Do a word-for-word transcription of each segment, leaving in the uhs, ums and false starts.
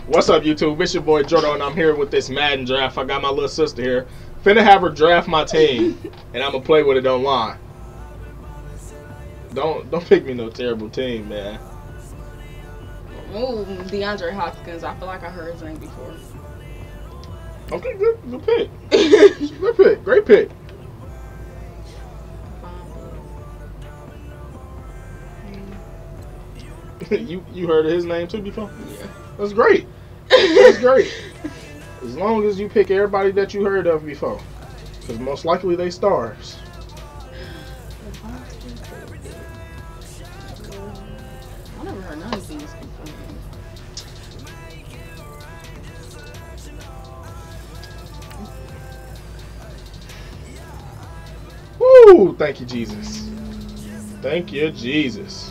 What's up, YouTube? It's your boy Jordan, and I'm here with this Madden draft. I got my little sister here. Finna have her draft my team, and I'm gonna play with it online. Don't don't pick me no terrible team, man. Ooh, DeAndre Hopkins. I feel like I heard his name before. Okay, good, good pick. Good pick, great pick. you you heard of his name too before? Yeah. That's great. That's great. As long as you pick everybody that you heard of before, because most likely they stars. I never heard none of these before. Woo! Thank you, Jesus. Thank you, Jesus.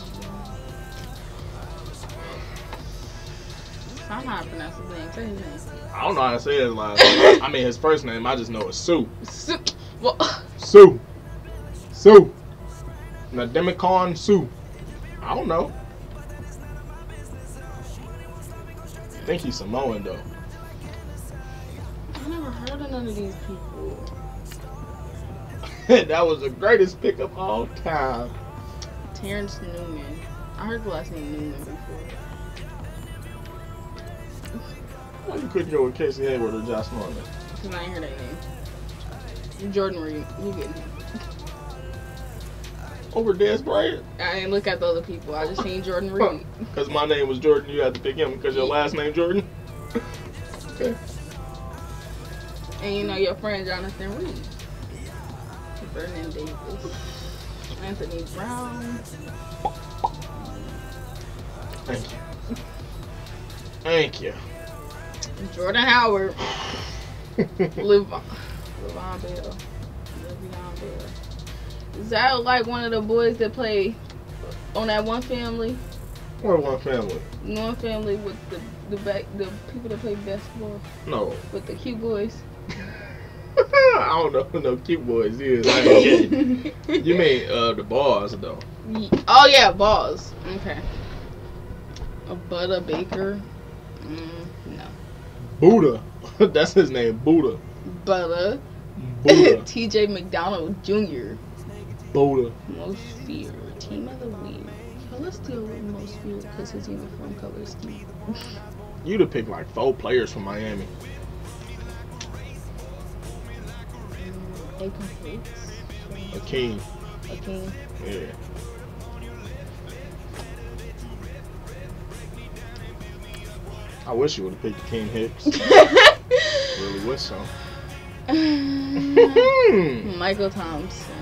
I don't know how to pronounce his name. Say his name. I don't know how to say his last name. I mean, his first name, I just know it's Sue. Su well, Sue. Sue. Nademicon Sue. I don't know. I think he's Samoan, though. I never heard of none of these people. That was the greatest pick of all time. Terence Newman. I heard the last name Newman before. Why you couldn't go with Casey Hayward or Josh Norman? Because I ain't heard that name. Jordan Reed. You getting him. Over Dez Bryant? I didn't look at the other people. I just seen Jordan Reed. Because my name was Jordan, you had to pick him because your last name Jordan? Okay. And you know your friend Jonathan Reed. Vernon Davis. Anthony Brown. Thank you. Thank you. Jordan Howard. Le'Veon Le'Veon Bell. Le'Veon Bell. Is that like one of the boys that play on that one family? What one family? One family with the the back the people that play basketball. No. With the cute boys. I don't know who no cute boys is. I ain't kidding. You mean uh, the bars though? Oh yeah, balls. Okay. A Butter Baker. Mm, no. Buddha. That's his name, Buddha. Butter. Buddha. T J McDonald Junior Buddha. Most feared. Team of the week. Well, let's deal with most feared because his uniform color is Steve. You'd have picked like four players from Miami. April Hicks. Akeem. Akeem. Yeah. I wish you would have picked Akeem Hicks. Really wish so. Michael Thompson.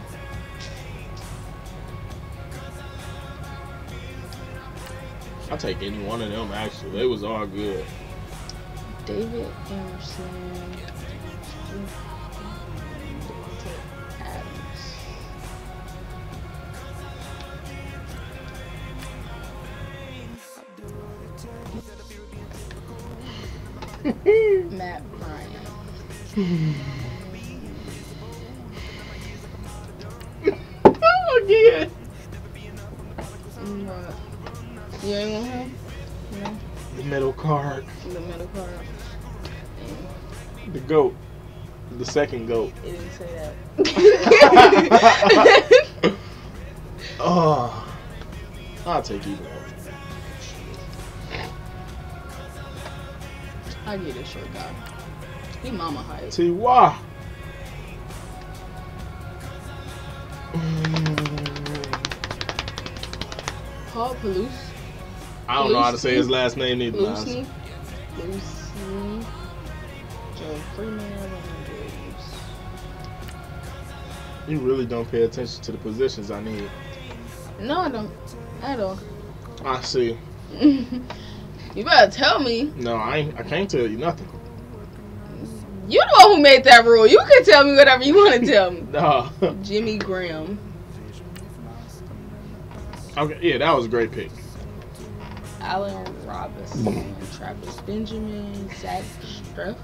I'll take any one of them, actually. They was all good. David Emerson. Adams. Matt Bryant. Again. What? You ain't want him? No. The middle card. The middle card. The GOAT. The second GOAT. It didn't say that. Oh. I'll take either one. I get a short guy. He mama height. T Y. Paul Pelouse. I don't know how to say his last name either. Lucy. Lucy. Joe Freeman. You really don't pay attention to the positions I need. No, I don't. At all. I see. You better tell me. No, I ain't, I can't tell you nothing. You the one who made that rule. You can tell me whatever you want to tell me. No. Jimmy Graham. Okay, yeah, that was a great pick. Allen Robinson. Travis Benjamin. Zach Streff.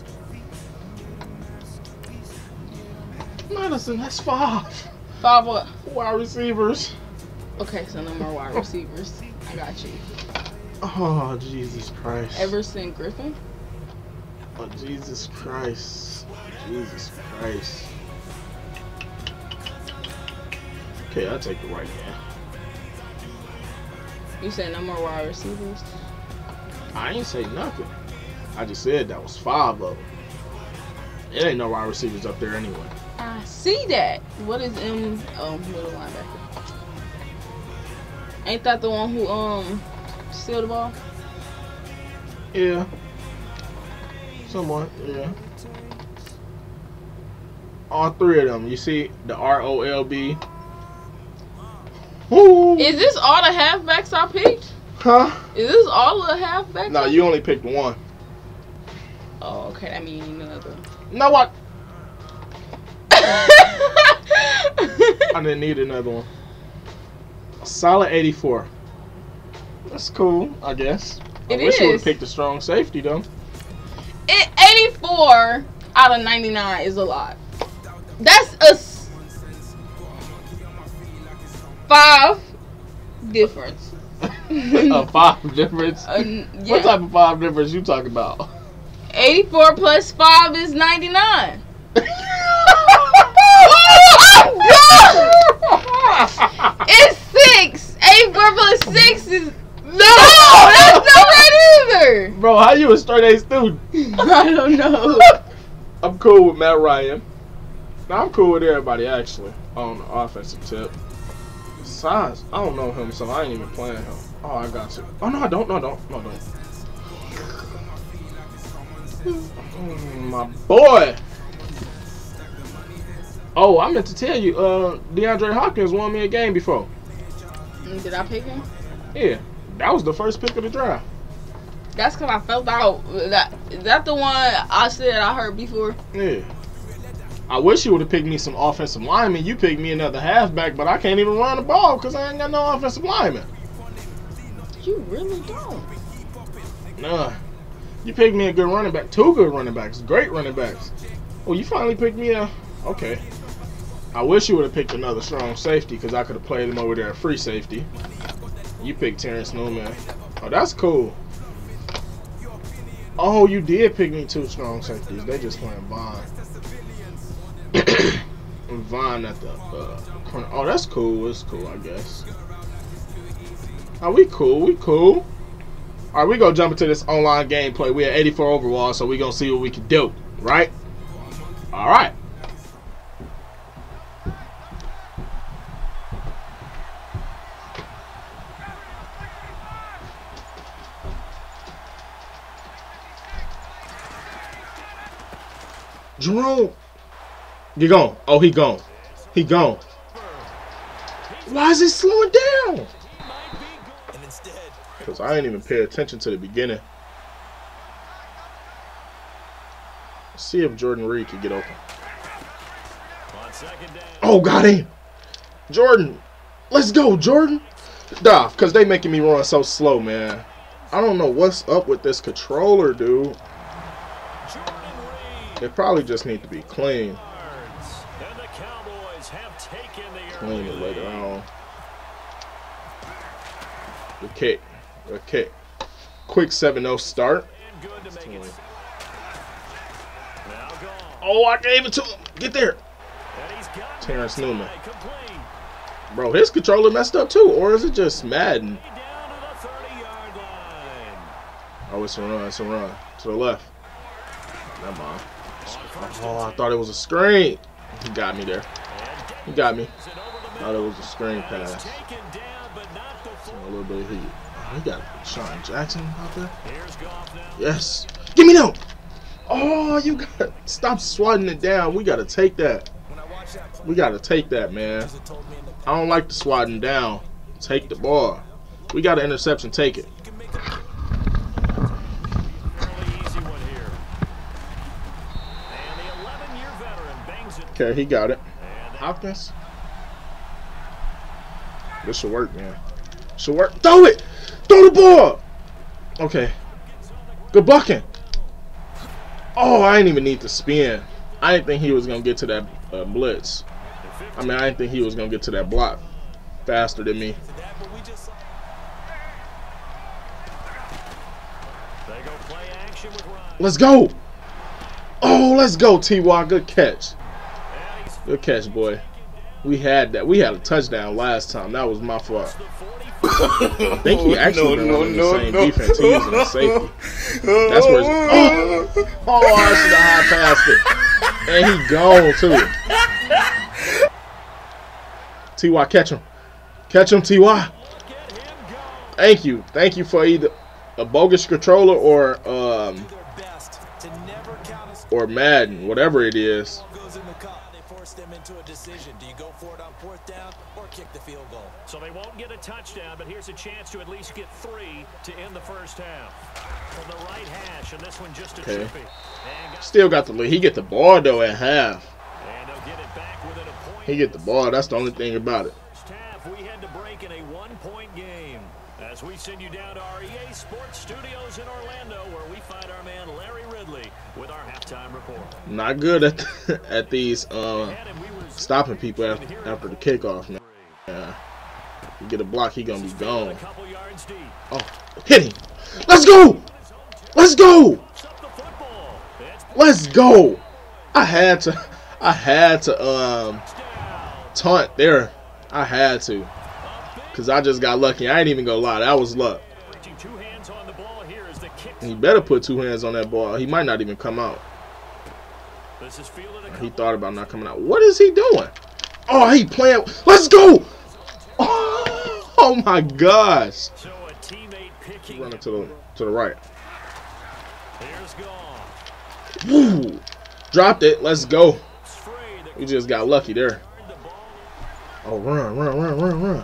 Madison, that's five. Five what? Wide receivers. Okay, so no more wide receivers. I got you. Oh, Jesus Christ. Everson Griffin. Oh, Jesus Christ. Jesus Christ. Okay, I'll take the right man. You said no more wide receivers? I ain't say nothing. I just said that was five of them. It ain't no wide receivers up there anyway. I see that. What is M? Oh, middle linebacker. Ain't that the one who um steal the ball? Yeah. Somewhat, yeah. All three of them. You see the R O L B. Woo. Is this all the halfbacks I picked? Huh? Is this all the halfbacks? No, you only picked one. Oh, okay. That means another. No, what? I didn't need another one. A solid eighty-four. That's cool, I guess. I It wish is. you would have picked a strong safety, though. It, eighty-four out of ninety-nine is a lot. That's a s- five difference. A five difference? Uh, yeah. What type of five difference you talking about? eighty-four plus five is ninety-nine. It's six. eighty-four plus six is... No! That's not right either! Bro, how you a straight A student? I don't know. I'm cool with Matt Ryan. No, I'm cool with everybody, actually, on the offensive tip. Size, I don't know him, so I ain't even playing him. Oh, I got you. Oh, no, I don't. No, don't. No, don't. Mm, my boy. Oh, I meant to tell you, uh, DeAndre Hopkins won me a game before. Did I pick him? Yeah, that was the first pick of the draft. That's because I felt out. That, is that the one I said I heard before? Yeah. I wish you would have picked me some offensive linemen. You picked me another halfback, but I can't even run the ball because I ain't got no offensive lineman. You really don't. Nah. You picked me a good running back. Two good running backs. Great running backs. Oh, you finally picked me a... Okay. I wish you would have picked another strong safety because I could have played him over there at free safety. You picked Terence Newman. Oh, that's cool. Oh, you did pick me two strong safeties. They just playing Vaughn. Vaughn at the uh, corner. Oh, that's cool. It's cool, I guess. Oh, we cool. We cool. All right, we gonna jump into this online gameplay. We at eighty-four overall, so we gonna see what we can do, right? All right. Jerome. You gone. Oh, he gone. He gone. Why is it slowing down? Because I ain't even pay attention to the beginning. Let's see if Jordan Reed can get open. Oh, got him. Jordan. Let's go, Jordan. Nah, because they making me run so slow, man. I don't know what's up with this controller, dude. It probably just need to be clean. Clean it later on. Good kick. Good kick. Quick seven oh start. Oh, I gave it to him. Get there. Terence Newman. Bro, his controller messed up too. Or is it just Madden? Oh, it's a run. It's a run. To the left. Never mind. Oh, I thought it was a screen. He got me there. He got me. Thought it was a screen pass. A little bit of heat. Oh, he got Sean Jackson out there. Yes. Give me no. Oh, you got stop swatting it down. We gotta take that. We gotta take that, man. I don't like the swatting down. Take the ball. We got an interception. Take it. Okay, he got it. Hopkins. This should work, man. Should work. Throw it! Throw the ball! Okay. Good blocking. Oh, I didn't even need to spin. I didn't think he was going to get to that uh, blitz. I mean, I didn't think he was going to get to that block faster than me. Let's go. Oh, let's go, T Y. Good catch. Good catch, boy. We had that. We had a touchdown last time. That was my fault. I think he actually been running the same defense. He using a safety. That's where it's. Oh, oh I should have high passed it. And he gone, too. T Y, catch him. Catch him, T Y. Thank you. Thank you for either a bogus controller or um or Madden, whatever it is. So they won't get a touchdown, but here's a chance to at least get three to end the first half. From the right hash, and this one just a okay. trippy. Still got the lead. He get the ball though at half. And they'll get it back within a point. He get the ball. That's the only thing about it. Half, we had to break in a one-point game. As we send you down to our E A Sports Studios in Orlando, where we find our man Larry Ridley with our halftime report. Not good at the, at these uh, stopping people after, after the kickoff, man. Yeah. You get a block, he gonna be gone. Oh, hit him! Let's go! Let's go! Let's go! I had to, I had to um taunt there. I had to, cause I just got lucky. I ain't even gonna lie, that was luck. He better put two hands on that ball. He might not even come out. He thought about not coming out. What is he doing? Oh, he playing. Let's go! Oh, oh my gosh! He's running to the to the right. Woo! Dropped it. Let's go. We just got lucky there. Oh, run, run, run, run, run.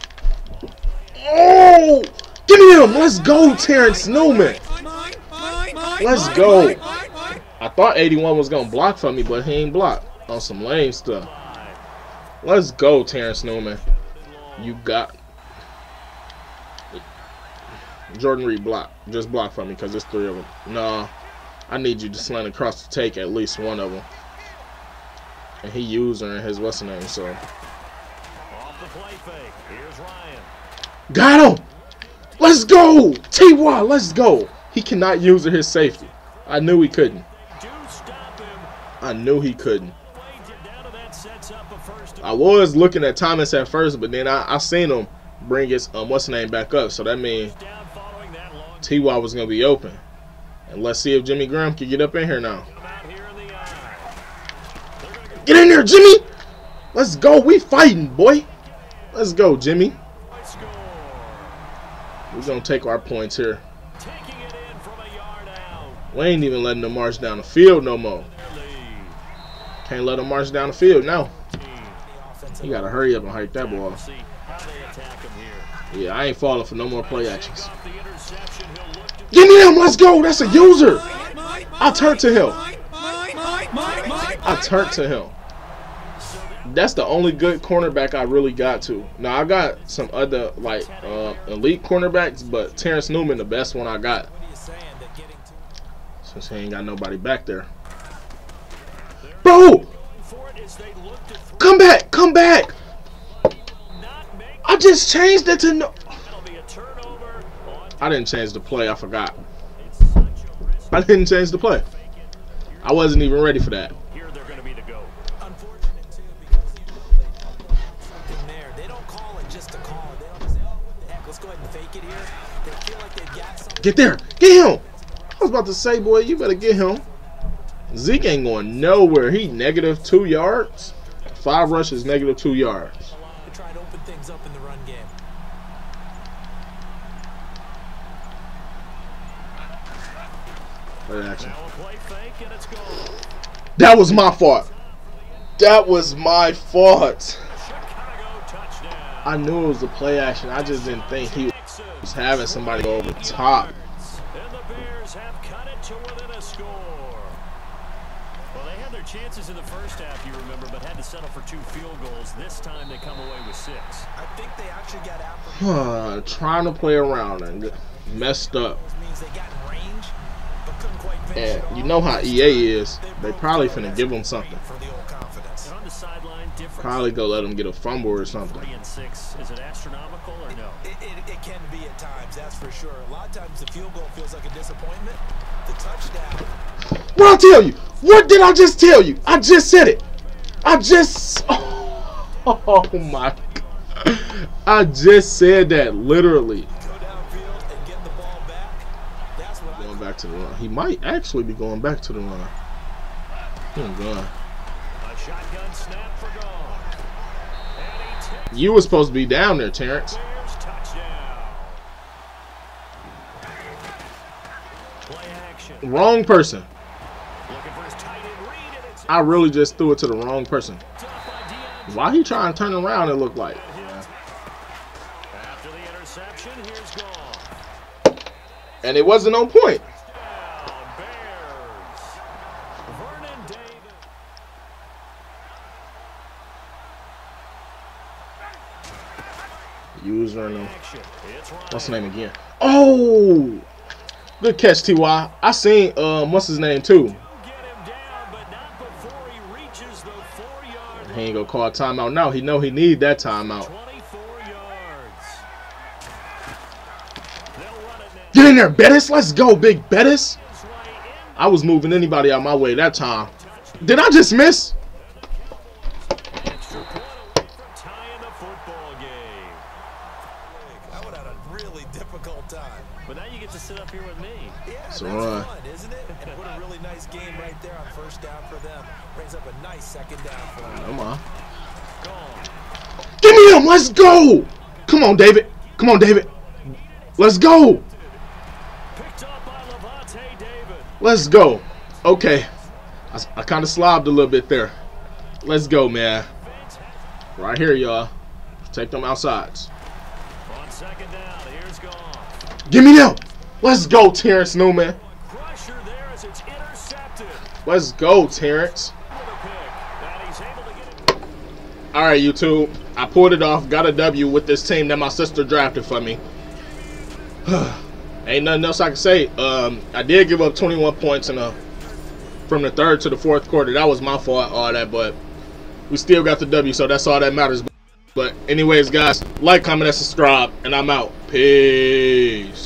Oh! Give me him! Let's go, Terence Newman! Let's go! I thought eighty-one was going to block for me, but he ain't blocked on some lame stuff. Let's go, Terence Newman. You got... Jordan Reed block. Just block for me because there's three of them. No, I need you to slant across to take at least one of them. And he used her in his what's the name, so... Off the play fake. Here's Ryan. Got him! Let's go! T Y, let's go! He cannot use his safety. I knew he couldn't. I knew he couldn't. I was looking at Thomas at first, but then I, I seen him bring his um, what's the name back up. So that means T Y was going to be open. And let's see if Jimmy Graham can get up in here now. Get in there, Jimmy! Let's go. We fighting, boy. Let's go, Jimmy. We're going to take our points here. We ain't even letting them march down the field no more. Can't let them march down the field now. You got to hurry up and hike that ball. Yeah, I ain't falling for no more play actions. Give me him. Let's go. That's a user. I turned to him. I turned to him. That's the only good cornerback I really got to. Now, I got some other, like, uh, elite cornerbacks, but Terence Newman, the best one I got. Since he ain't got nobody back there. Bro! Come back! Come back! I just changed it to no... I didn't change the play. I forgot. I didn't change the play. I wasn't even ready for that. Get there. Get him. I was about to say, boy, you better get him. Zeke ain't going nowhere. He negative two yards. Five rushes, negative two yards. Try to open things up in the run game. Action. That was my fault. That was my fault. I knew it was a play action. I just didn't think he was having somebody go over the top. And the Bears have cut it to within a score. Well, they had their chances in the first half, you remember, but had to settle for two field goals. This time they come away with six. I think they actually got out. Trying to play around and messed up. Means they got in range, but couldn't quite finish And you know how E A is. They probably finna give them something. For the old confidence. And on the sideline, difference. Probably go let him get a fumble or something. Three and six. Is it astronomical or no? It, it, it can be at times, that's for sure. A lot of times the field goal feels like a disappointment. The touchdown. What I tell you? What did I just tell you? I just said it. I just. Oh, oh my. I just said that literally. Go downfield and get the ball back. That's what Going back to the run. He might actually be going back to the run. He ain't going. A shotgun snap for gone. And he takes You were supposed to be down there, Terrence. Bears touchdown. Play action. Wrong person. Looking for his tight end read, and it's I really just threw it to the wrong person. up by DeAndre. Why he trying to turn around? It looked like. After the interception, here's gone. And it wasn't on point. Down, Bears. Vernon Davis. User no. Action. It's Ryan. What's his name again? Oh, good catch, T Y. I seen um, what's his name too. Get him down, but not before he reaches the four-yard He ain't gonna call a timeout now. He know he need that timeout. twenty-four yards. They'll run it now. Get in there, Bettis. Let's go, big Bettis. This way in. I was moving anybody out my way that time. Did I just miss? Extra point away from tying the football game. I would have had a really difficult time. But now you get to sit up here with me. Yeah, So that's run. fun, isn't it? And what a really nice game right there on first down for them. Brings up a nice second down for them. Come on. Gone. Give me him. Let's go. Come on, David. Come on, David. Let's go. Picked up by Levante David. Let's go. Okay. I, I kind of slobbed a little bit there. Let's go, man. Right here, y'all. Take them outsides. On second down, here's gone. Give me them. Let's go, Terence Newman. Pressure there as it's intercepted. Let's go, Terrence. With a pick. And he's able to get it. All right, YouTube. I pulled it off. Got a W with this team that my sister drafted for me. Ain't nothing else I can say. Um, I did give up twenty-one points in a, from the third to the fourth quarter. That was my fault, all that, but we still got the W, so that's all that matters. But anyways, guys, like, comment, and subscribe, and I'm out. Peace.